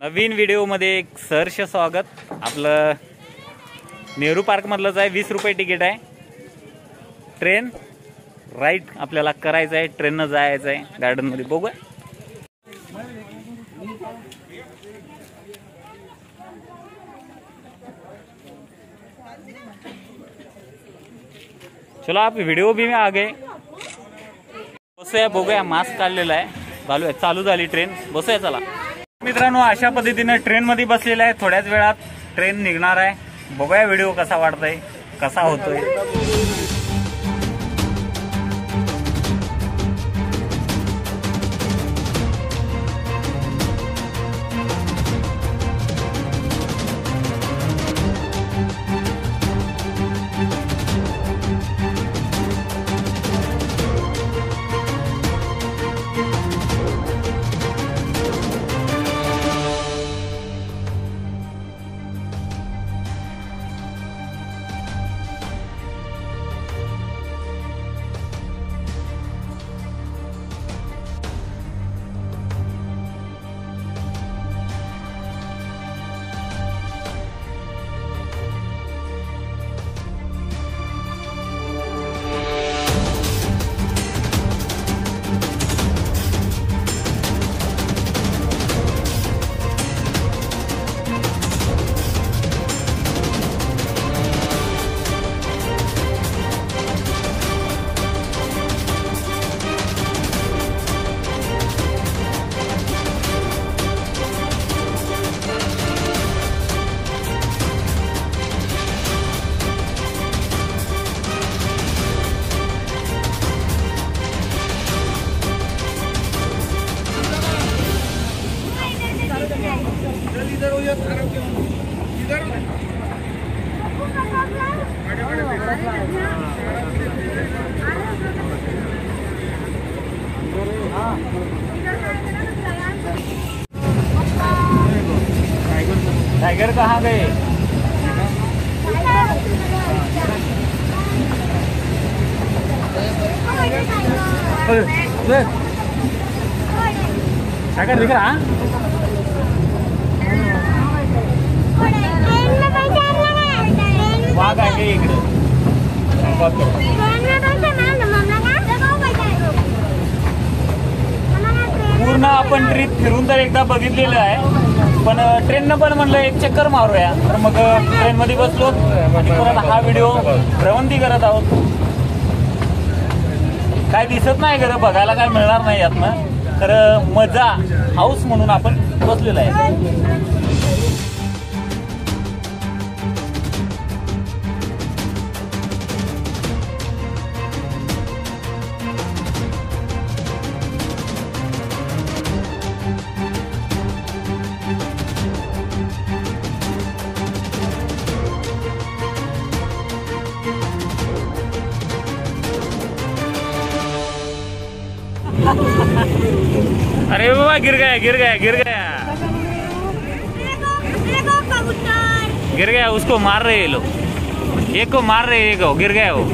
नवीन व्हिडिओमध्ये एक सहर्ष स्वागत। आपलं नेहरू पार्क मधलंच आहे। 20 रुपये तिकीट आहे। ट्रेन राईड आपल्याला करायचं आहे, ट्रेननं जायचं आहे गार्डन मध्ये। बघूया चलो आप व्हिडिओ भी में आ गए। बसूया, बघूया। मास्क काढलेला आहे, चालू झाली ट्रेन। बसूया चला मित्रांनो। अशा पद्धतीने ट्रेन मध्ये बसलेला आहे। थोड्याच वेळात ट्रेन निघणार आहे। बघूया व्हिडिओ कसा वाटतोय, कसा होतोय। टाइगर कहाँ गए? टाइगर दिख रहा? वाघ आहे इकडे। पूर्ण आपण ट्रिप फिरून तर एकदा बघितलेलं आहे, पण ट्रेननं पण म्हणलं एक चक्कर मारूया। तर मग ट्रेन मध्ये बसलो आणि परत हा व्हिडिओ भ्रमंती करत आहोत। काय दिसत नाही खरं, बघायला काय मिळणार नाही यातनं, तर मजा हाऊस म्हणून आपण बसलेलो आहे। अरे बाबा गिर गया गिर गया गिर गया गिर गया। उसको मार रहे ये लोग, एक को मार रहे, एक को गिर गया वो।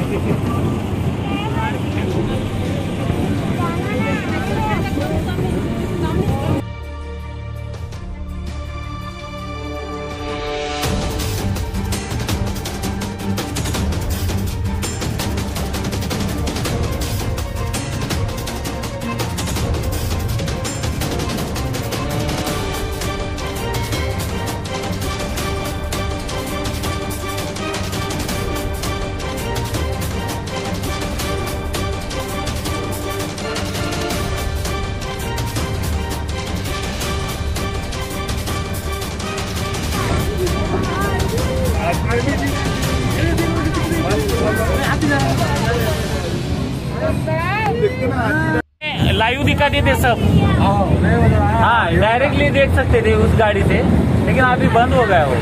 लाइव दिखा देते सब। हाँ डायरेक्टली देख सकते थे उस गाड़ी से, लेकिन अभी बंद हो गया वो।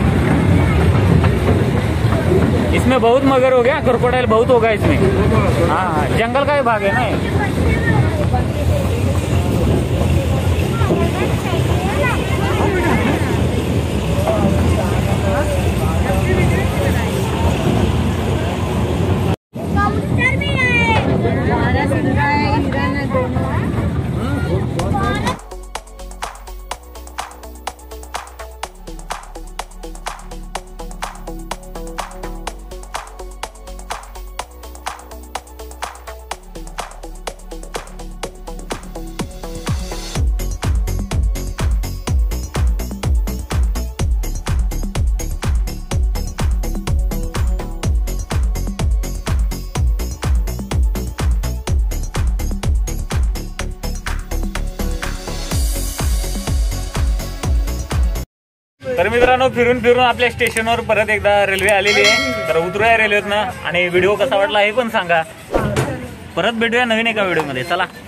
इसमें बहुत मगर हो गया, क्रोकोडाइल बहुत होगा इसमें। हाँ जंगल का ही भाग है ना। तर मित्रांनो फिरून फिरून आपल्या स्टेशनवर परत एकदा रेल्वे आलेली आहे. तर उतरूया रेल्वेतनं आणि व्हिडिओ कसा वाटला हे पण सांगा. परत भेटूया नवीन एका व्हिडिओमध्ये. चला.